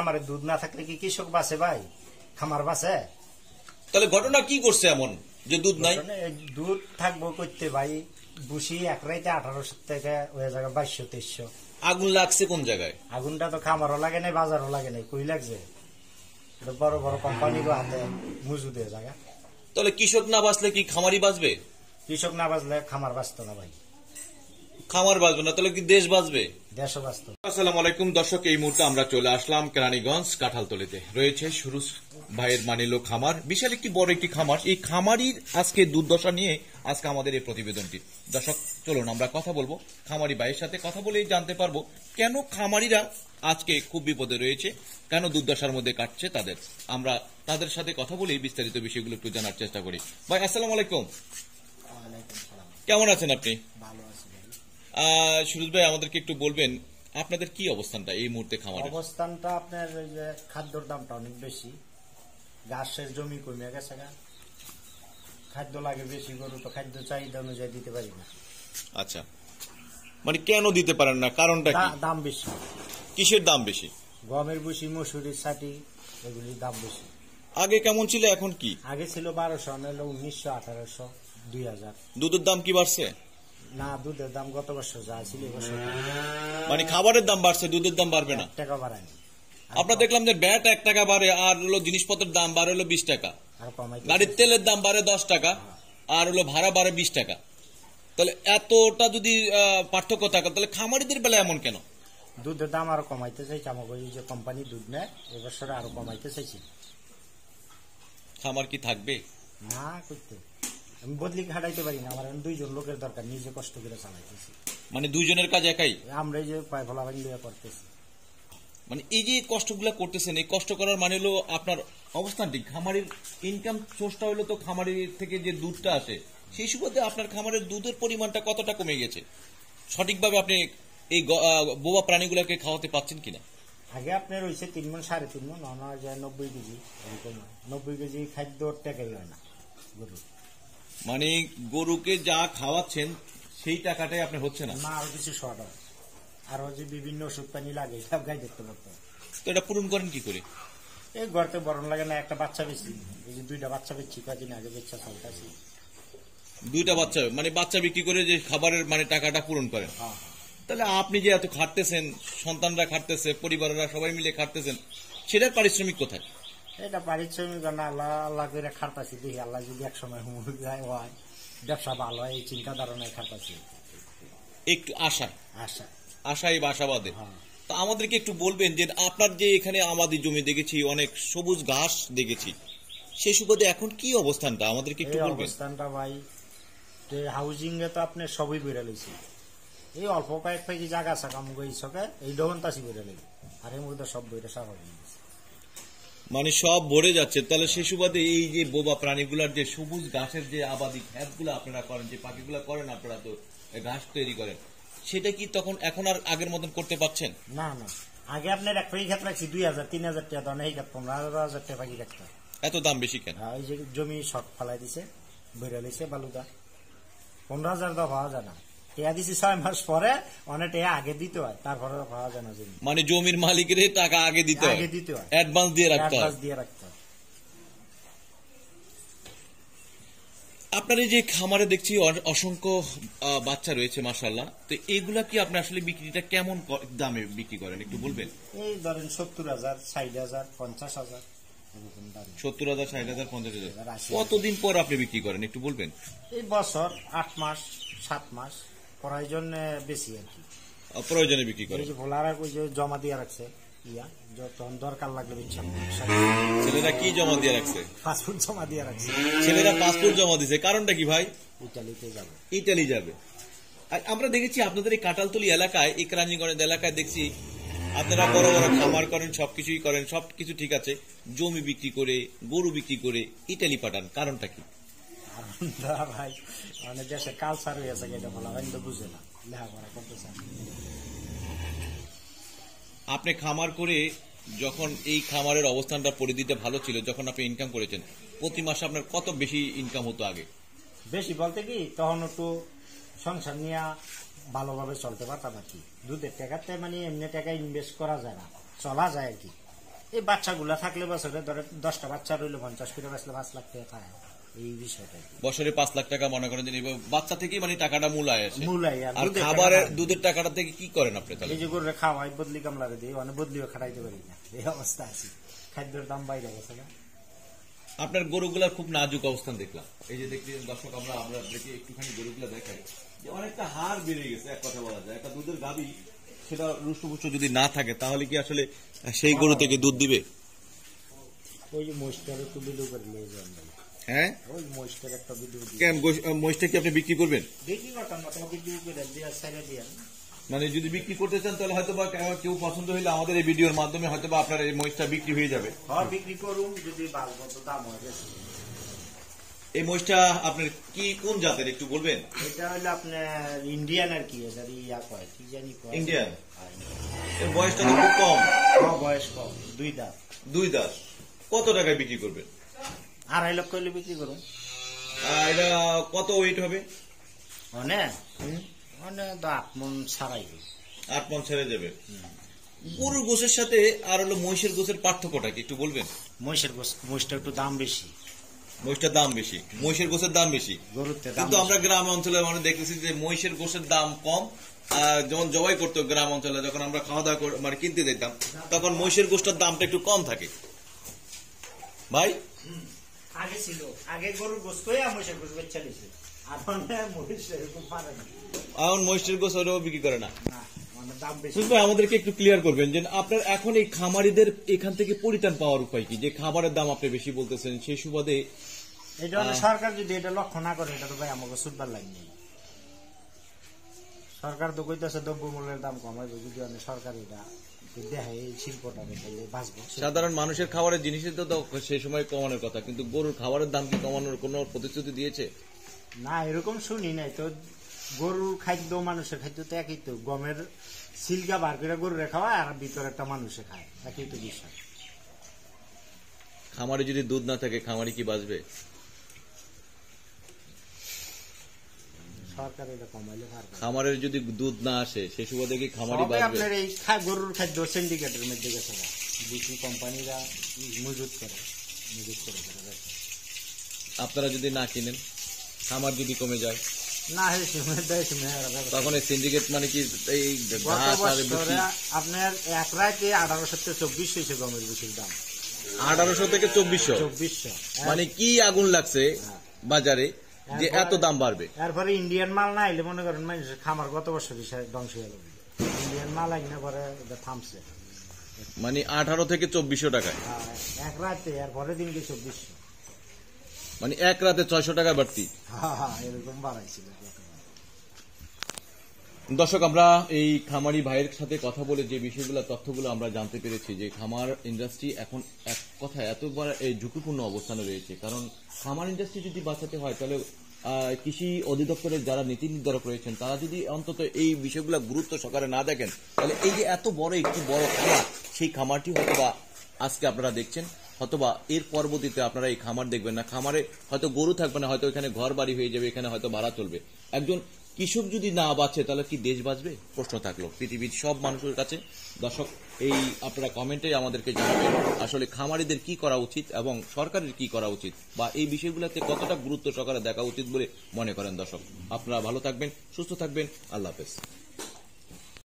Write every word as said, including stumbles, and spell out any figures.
খামারে দুধ না থাকলে কি কৃষক বাঁচে ভাই? খামার বাঁচে? তাহলে ঘটনা কি করছে এমন যে দুধ নাই? দুধ থাকবো করতে ভাই, বুসি এক রাইতে আঠারোশো থেকে ওই জায়গায় বাইশশো তেইশশো। আগুন লাগছে কোন জায়গায়? আগুনটা তো খামারও লাগে নাই, বাজারও লাগে নাই, কই লাগছে বড় বড় কোম্পানির হাতে মজুদের জায়গা। তাহলে কৃষক না বাঁচলে কি খামারি বাঁচবে? কৃষক না বাঁচলে খামার বাঁচতো না ভাই। খামার বাঁচবে না তাহলে কি দেশ বাঁচবে? দেশও বাঁচতো। আসসালামু আলাইকুম দর্শক, এই মুহূর্তে আমরা চলে আসলাম কেরানীগঞ্জ কাঁঠালতলিতে। রয়েছে সুরুজ ভাইয়ের মানিলো খামার, বিশাল একটি বড় একটি খামার। এই খামারির আজকে দুর্দশা নিয়ে আজকে আমাদের এই প্রতিবেদনটি। দর্শক চলুন আমরা কথা বলবো খামারি ভাইয়ের সাথে, কথা বলে জানতে পারবো কেন খামারিরা আজকে খুব বিপদে রয়েছে, কেন দুর্দশার মধ্যে কাটছে তাদের। আমরা তাদের সাথে কথা বলে বিস্তারিত বিষয়গুলো একটু জানার চেষ্টা করি। ভাই আসসালামু আলাইকুম। কেমন আছেন আপনি? সুরুজ ভাই আমাদেরকে একটু বলবেন আপনাদের কি অবস্থানটা এই মুহূর্তে খামারের? অবস্থানটা আপনার ওই যে খাদ্যর দামটা অনেক বেশি, ঘাসের জমি কমে গেছে, খাদ্য লাগে বেশি, গরু তো খাদ্য চাহিদা অনুযায়ী দিতে পারি না। আচ্ছা, মানে কেন দিতে পারেন না, কারণটা কি? দাম বেশি। কিসের দাম বেশি? গমের ভুসি, মসুরির ছাটি, এগুলির দাম বেশি। আগে কেমন ছিল এখন কি? আগে ছিল বারোশো, নাহলে উনিশশো, আঠারোশো, দুই হাজার। দুধের দাম কি বাড়ছে? না, দুধের দাম গত বছর যা ছিল এবছর। মানে খাবারের দাম বাড়ছে, দুধের দাম বাড়বে না? টাকা বাড়ায়নি। আপনার দেখলাম যে ব্যাট এক টাকা বাড়ে, আর হলো জিনিসপত্রের দাম বাড়ে হলো বিশ টাকা, গাড়ির তেলের দাম বাড়ে দশ টাকা, আর হলো ভাড়া বাড়ে বিশ টাকা। তাহলে এতটা যদি পার্থক্য থাকে তাহলে খামারিদের বেলা এমন কেন? দুধের দাম আরো কমাইতে চাইছে, আমাকে যে কোম্পানি দুধ নেয় এবছরে আরো কমাইতে চাইছি। খামার কি থাকবে না? করতে আমি বদলি খাটাইতে পারি না, আমার দুইজন লোকের দরকার, নিজে কষ্ট করে চালাইতেছি। মানে দুইজনের কাজ একাই? আমরা এই যে পায় ফলা বানিয়ে করতেছি। মানে এই যে কষ্টগুলা করতেছেন, এই কষ্ট করার মানে হলো আপনার অবস্থানটি, খামারের ইনকাম সোর্সটা হলো তো খামারের থেকে যে দুধটা আসে, সেই সুবাদে আপনার খামারের দুধের পরিমাণটা কতটা কমে গেছে? সঠিকভাবে আপনি এই বোবা প্রাণীগুলোকে খাওয়াতে পাচ্ছেন কিনা? আগে আপনার রয়েছে তিন মন, সাড়ে তিন মন, আনা যায় নব্বই কেজি, এরকম নব্বই কেজি খাদ্য টেকাই হয় না গরু। মানে গরুকে যা খাওয়াচ্ছেন সেই টাকাটাই আপনার হচ্ছে না? না, আরো কিছু শর্ট হয়, আরো যে বিভিন্ন ওষুধ পানি লাগে সব গাই দেখতে পারতো। তো এটা পূরণ করেন কি করে? এই গড়তে বরণ লাগে না, একটা বাচ্চা বেশি, এই যে দুইটা বাচ্চা বেশি কয়েকদিন আগে বেচা চলতেছি। দুইটা বাচ্চা মানে বাচ্চা বিক্রি করে যে খাবারের মানে টাকাটা পূরণ করেন? তাহলে আপনি যে এত খাটতেছেন, সন্তানরা খাটতেছে, পরিবারেরা সবাই মিলে খাটতেছেন, সেটার পারিশ্রমিক কোথায়? এটা পারিশ্রমিক না, আল্লাহ আল্লাহ করে খাটতাছি, দেখি আল্লাহ যদি এক সময় হয় ব্যবসা ভালো হয়, এই চিন্তা ধারণায় খাটতাছি। একটু আশা আশা আশাই বাসাবাদে। তো আমাদেরকে একটু বলবেন যে আপনার যে এখানে আমাদের জমি দেখেছি, অনেক সবুজ ঘাস দেখেছি, সেই সুবাদে এখন কি অবস্থানটা আমাদেরকে একটু বলবেন? অবস্থানটা ভাই, হাউজিং এ তো আপনি সবই বেড়ে লইছি, এই অল্প কয়েক পেজি জায়গা আছে কামুক এই সকে এই ডবন্তাসি বেড়ে লেগে, আর এর মধ্যে সব বইটা স্বাভাবিক মানে সব ভরে যাচ্ছে। তাহলে সেই সুবাদে এই যে বোবা প্রাণীগুলার যে সবুজ ঘাসের যে আবাদি ক্ষেতগুলো আপনারা করেন, যে পাখিগুলো করেন আপনারা, তো ঘাস তৈরি করেন, সেটা কি তখন এখন আর আগের মতন করতে পারছেন? না না, আগে আপনার এক পাখি ক্ষেত রাখছি দুই হাজার তিন হাজার টাকা দাম, এই ক্ষেত পনেরো হাজার টাকা পাখি রাখতে। এত দাম বেশি কেন? এই যে জমি শর্ট ফেলাই দিছে, বেড়ে লিছে বালুদা, পনেরো হাজার দা পাওয়া যায় না। টেয়া দিছি ছয় মাস পরে, অনেক টেয়া আগে দিতে হয়, তারপরে পাওয়া যায় না জমি। মানে জমির মালিকের টাকা আগে দিতে হয়, আগে দিতে হয়, অ্যাডভান্স দিয়ে রাখতে হয়, অ্যাডভান্স দিয়ে রাখতে হয়। আপনার এই যে খামারে দেখছি অসংখ্য বাচ্চা রয়েছে মাশাআল্লাহ, তো এইগুলা কি আপনি আসলে বিক্রিটা কেমন দামে বিক্রি করেন একটু বলবেন? এই ধরেন সত্তর হাজার, ষাট হাজার, পঞ্চাশ হাজার, সত্তর হাজার, ষাট হাজার, পঞ্চাশ হাজার। কতদিন পর আপনি বিক্রি করেন একটু বলবেন? এই বছর আট মাস, সাত মাস, প্রয়োজনে বেশি আর কি, প্রয়োজনে বিক্রি করেন। ভোলার ওই যে জমা দিয়ে রাখছে, ইয়া যখন দরকার লাগলে ইচ্ছা। ছেলেরা কি জমা দিয়ে রাখছে? পাসপোর্ট জমা দিয়ে রাখছে। ছেলেরা পাসপোর্ট জমা দিছে, কারণটা কি ভাই? ইটালিতে যাবে। ইটালি যাবে। আমরা দেখেছি আপনাদের এই কাঁঠালতলি এলাকায়, এই কেরানীগঞ্জ এলাকায় দেখছি আপনারা বড় বড় খামার করেন, সবকিছুই করেন, সবকিছু ঠিক আছে, জমি বিক্রি করে, গরু বিক্রি করে ইটালি পাঠান, কারণটা কি? ভাই অনেক দেশে কালচার হয়ে আছে, এটা বলা হয় তো বুঝে না, লেখাপড়া করতে চান। আপনি খামার করে যখন এই খামারের অবস্থানটা পরিধিতে ভালো ছিল, যখন আপনি ইনকাম করেছেন, প্রতি মাসে আপনার কত বেশি ইনকাম হতো আগে? বেশি বলতে কি, তখন একটু সংসার নিয়ে ভালোভাবে চলতে পারতাম আর কি। দুধের টাকাতে মানে এমনি টাকা ইনভেস্ট করা যায় না, চলা যায় আর কি। এই বাচ্চাগুলা থাকলে বছরে ধরে দশটা বাচ্চা রইলো পঞ্চাশ করে বাঁচলে পাঁচ লাখ টাকা খায় এই বিষয়টা বছরে পাঁচ লাখ টাকা মনে করেন যে নিবে, বাচ্চা থেকেই মানে টাকাটা মূলায় আসে। মূলাই আর আর দুধের খাবারের টাকা- দুধের টাকাটা থেকে কি করেন আপনি তাহলে? এই যে গরুরে খাওয়াই বদলি কামলারে দিই অনেক বদলিও খাটাইতে পারি না এই অবস্থা আছে খাদ্যের দাম বাইরে গেছে না আপনার গরুগুলার খুব নাজুক অবস্থান দেখলাম। এই যে দেখলেন দর্শক, আমরা আমরা দেখি একটুখানি গরুগুলা দেখাই যে অনেকটা হাড় বেড়ে গেছে, এক কথা বলা যায়। একটা দুধের গাভী সেটা রুষ্টপুষ্ট যদি না থাকে তাহলে কি আসলে সেই গরু থেকে দুধ দিবে? ওই যে মহিষটার একটু ভিডিও করে নিয়ে যান ভাই হ্যাঁ, ওই মহিষটার একটা ভিডিও কেন গোশ- মহিষটা কি আপনি বিক্রি করবেন? দেখি করতাম না তোমাকে ভিডিও করে দিয়ে সাইডে দিয়ে মানে যদি বিক্রি করতে চান তাহলে হয়তো বা কেউ পছন্দ হলে আমাদের এই ভিডিওর মাধ্যমে হয়তো বা আপনার এই মহিষটা বিক্রি হয়ে যাবে। হ্যাঁ বিক্রি করুন যদি বাড়বো তো দাম হয় বেশি। এই মহিষটা আপনার কি কোন জাতের একটু বলবেন? এটা হলো আপনার ইন্ডিয়ান আর কি এটা ইয়া কয় কি জানি কয় ইন্ডিয়ান। হ্যাঁ, এর বয়সটা তো খুব কম, কম বয়স কম দুই দাঁত দুই দাঁত। কত টাকায় বিক্রি করবেন? আড়াই লক্ষ হলে বিক্রি করুন আহ, এটা কত ওয়েট হবে? অনেক অনেক দাঁত মন ছাড়াই আট মন ছেড়ে যাবে। গরুর গোশের সাথে আর হলো মহিষের গোশের পার্থক্যটা কি একটু বলবেন? মহিষের গোস- মহিষটা একটু দাম বেশি মহিষটার দাম বেশি, মহিষের গোশের দাম বেশি। গরুর থেকে দাম কিন্তু আমরা বেশি। গ্রাম অঞ্চলে মানে দেখতেছি যে মহিষের গোশের দাম কম। আর যেমন জবাই করতো গ্রাম অঞ্চলে, যখন আমরা খাওয়া দাওয়া করে- মানে কিনতে যেতাম, তখন মহিষের গোশটার দামটা একটু কম থাকে। ভাই হুম, আগে ছিল আগে গরুর গোস করে মহিষের গোস বেচা দিয়েছে এখন মহিষ এরকম পারে না এখন মহিষের গোশ ওরাও বিক্রি করে না। না, মানে দাম বেশি সুজ ভাই, আমাদেরকে একটু ক্লিয়ার করবেন যে আপনার এখন এই খামারিদের এখান থেকে পরিত্রাণ পাওয়ার উপায় কি? যে খাবারের দাম আপনি বেশি বলতেছেন, সেই সুবাদে এটা হলে সরকার যদি এটা লক্ষ্য না করে এটা তো ভাই আমাকে সুদবার লাগবে সরকার তো কইতেছে দ্রব্য মূল্যের দাম কমাইবে যদি আমি সরকার এটা দেখে এই শিল্পটা দেখলে বাঁচবো সাধারণ মানুষের খাবারের জিনিসের তো তো সেই সময় কমানোর কথা, কিন্তু গরুর খাবারের দাম কি কমানোর কোনো প্রতিশ্রুতি দিয়েছে? না এরকম শুনি নাই তো গরুর খাদ্য মানুষের খাদ্য তো একই তো গমের সিলকা বার করে গরুরে খাওয়ায় আর ভিতরে একটা মানুষে খায় একই তো বিষয় খামারে যদি দুধ না থাকে খামারি কি বাঁচবে? সরকার এটা কমাইলে পারবে খামারের যদি দুধ না আসে সেই সুবাদে কি খামারি সবে বাঁচবে? আপনার এই খা- গরুর খাদ্য সিন্ডিকেটের মধ্যে গেছে না বিক্রি কোম্পানিরা মজুত করে মজুত করে করে রাখে। আপনারা যদি না কিনেন, খামার যদি কমে যায়, না হয়েছে দেশ মেয়েরা ব্যবস্থা তখন এই সিন্ডিকেট মানে কি এই গত ঘাস আর বছরে বেশি আপনার এক রাতে আঠারোশো থেকে চব্বিশ হয়েছে গমের বেশির দাম আঠারোশো থেকে চব্বিশশো। চব্বিশশো মানে কি আগুন লাগছে বাজারে যে এত দাম বাড়বে? এরপরে ইন্ডিয়ান মাল না এলে মনে করেন মানুষের খামার গত বছর ধ্বংস হয়ে গেল ইন্ডিয়ান মাল আইনা পরে এটা থামছে মানে আঠারো থেকে চব্বিশশো টাকায়, আর এক রাতে এরপরে দিনকে চব্বিশশো মানে এক রাতে ছয়শো টাকা বাড়তি। হ্যাঁ হ্যাঁ এরকম বাড়াইছিল দর্শক, আমরা এই খামারি ভাইয়ের সাথে কথা বলে যে বিষয়গুলো তথ্যগুলো আমরা জানতে পেরেছি যে খামার ইন্ডাস্ট্রি এখন এক কথা এতবার এই ঝুঁকিপূর্ণ অবস্থানে রয়েছে। কারণ খামার ইন্ডাস্ট্রি যদি বাঁচাতে হয় তাহলে আহ, কৃষি অধিদপ্তরের যারা নীতি নির্ধারক রয়েছেন তারা যদি অন্তত এই বিষয়গুলো গুরুত্ব সহকারে না দেখেন, তাহলে এই যে এত বড় একটি বড় খামার, সেই খামারটি হয়তোবা আজকে আপনারা দেখছেন, হয়তোবা এর পরবর্তীতে আপনারা এই খামার দেখবেন না। খামারে হয়তো গরু থাকবে না, হয়তো এখানে ঘর বাড়ি হয়ে যাবে, এখানে হয়তো ভাড়া চলবে। একজন কৃষক যদি না বাঁচে তাহলে কি দেশ বাঁচবে? প্রশ্ন থাকলো পৃথিবীর সব মানুষের কাছে। দর্শক, এই আপনারা কমেন্টে আমাদেরকে জানাবেন আসলে খামারিদের কি করা উচিত এবং সরকারের কি করা উচিত, বা এই বিষয়গুলোতে কতটা গুরুত্ব সহকারে দেখা উচিত বলে মনে করেন। দর্শক, আপনারা ভালো থাকবেন, সুস্থ থাকবেন, আল্লাহ হাফেজ।